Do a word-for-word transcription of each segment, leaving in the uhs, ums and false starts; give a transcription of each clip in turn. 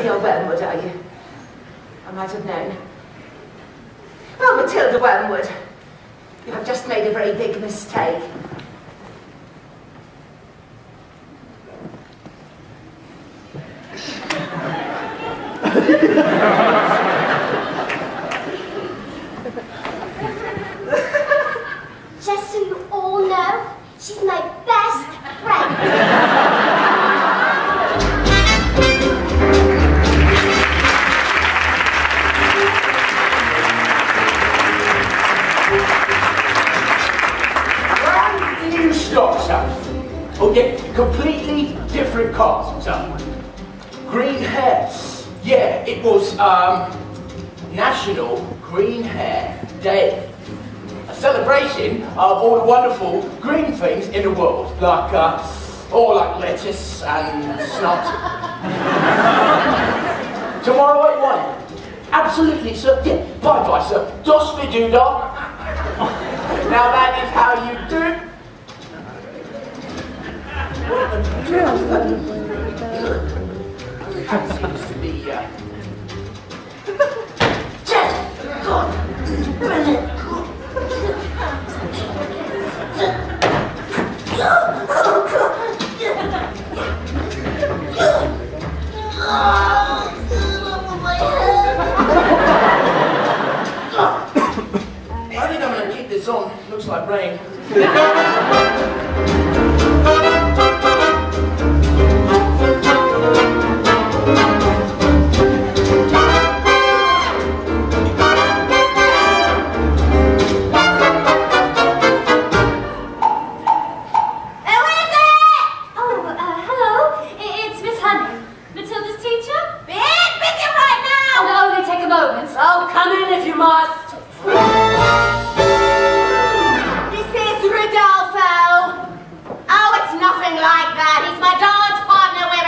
You're Wormwood, are you? I might have known. Well, Matilda Wormwood, you have just made a very big mistake. Just so you all know, she's my best friend. Brand new stock, sir. Oh yeah, completely different cars, sir. Green hair. Yeah, it was um, National Green Hair Day. A celebration of all the wonderful green things in the world, like, uh, all like lettuce and snot. Tomorrow at one. Absolutely, sir. Yeah, bye-bye, sir. Dos viduda. Now that is how you do it. That seems to be, uh... Just God, brilliant. I think I'm going to keep this on. Looks like rain. Oh, come in if you must. This is Rodolfo. Oh, it's nothing like that. He's my dance partner. We're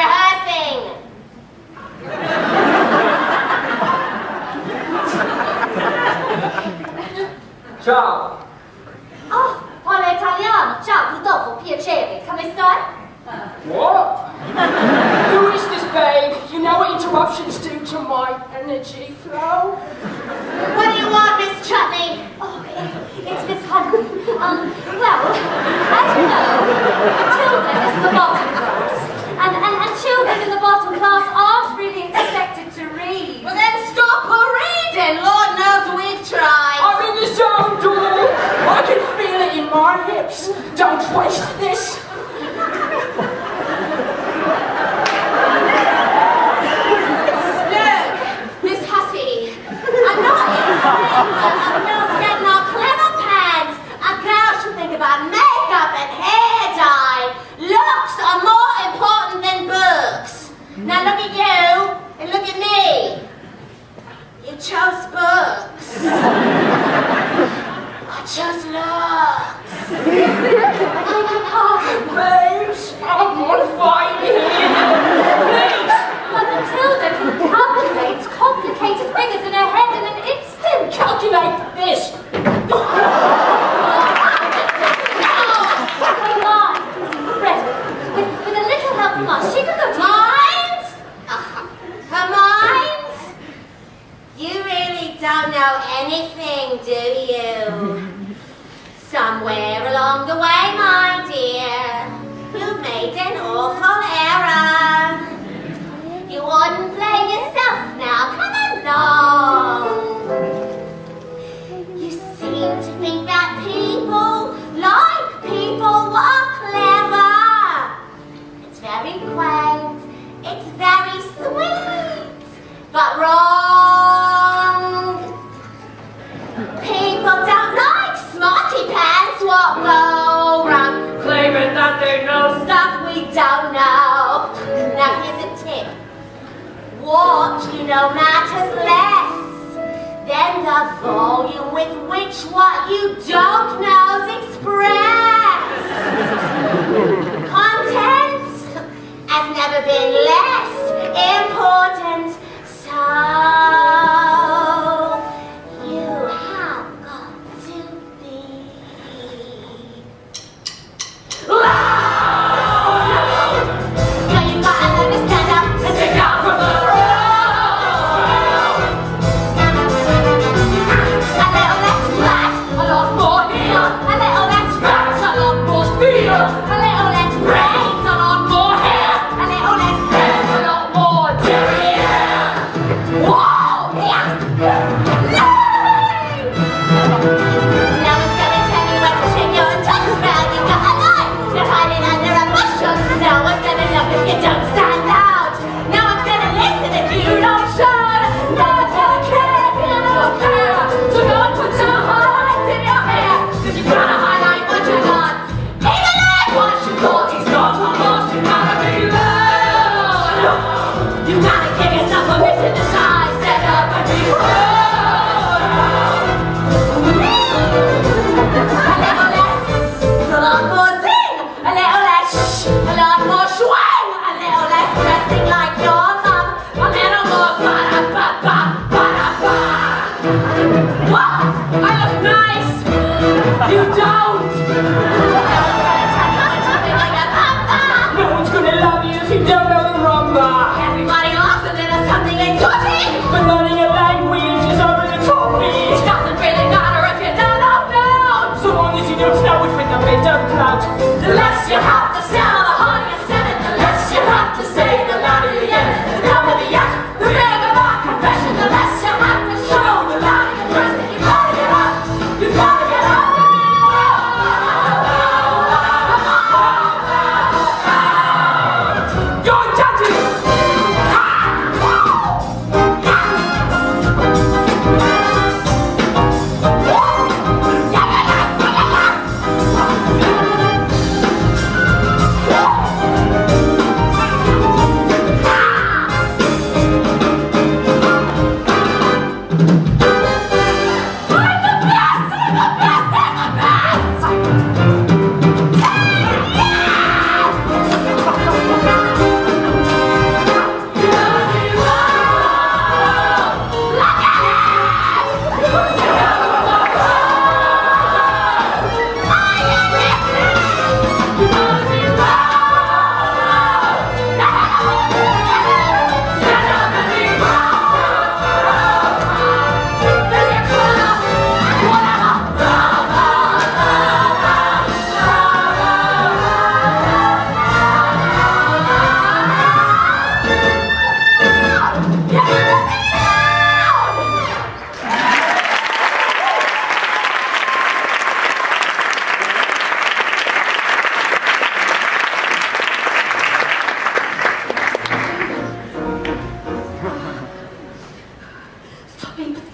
rehearsing. Ciao. Oh, parla italiano. Ciao, Rodolfo, piacere. Come stai? What? Who is this, babe? You know what interruptions do to my energy flow? What do you want, Miss Chutney? Oh, it's Miss Hunter. Um, well, as you know, Matilda is in the bottom class. And, and, and children in the bottom class aren't really expected to read. Well, then stop her reading. Lord knows we've tried. I'm in the zone, doll. I can feel it in my hips. Don't waste this. Not getting our clever pants. A girl should think about makeup and hair dye. Looks are more important than books. Now look at you and look at me. You chose books. I chose looks. Babes, I'm on fire here. Please. But Matilda can calculate complicated figures in her head in an instant. Calculate this. Her mind is incredible. With, with a little help from us, she could go to... Mind? Her mind? You really don't know anything, do you? Somewhere along the way, my dear, you've made an awful error. You wouldn't blame yourself now. Come along. You seem to think that people like people who are clever. It's very quaint. It's very sweet. But wrong. People don't like smarty pants what go wrong, claiming that they know stuff we don't know. Now here's a tip. What you know matters less than the volume with which what you don't know is expressed. Content has never been less important, so you have got to be. Now you gotta learn to stand up and take out from the road. and if you don't show it, not to care if you don't care. So go and put your heart in your hair, cause you gotta highlight what you got. Even if what you thought is not so much, you gotta be loud. You gotta give yourself permission to shine, stand up and be proud. A lot more zing, a little less shh, a lot more swing, a little less dressing like your mom, a little more ba-da-ba-ba, ba-da-ba. What? I look nice. You don't. No one's gonna love you if you don't know the rumba. Everybody laughs a little something exotic. But learning a language is over the top. It doesn't really matter if you don't know now. So long as you don't know it with a bit of clout. The less you have to sell, the harder you sell it. The less you have to say, the louder you get. The dumber the act, the bigger the confession. The less you have to show, the louder you dress. You gotta get up, you gotta get up. You're judging. Stop being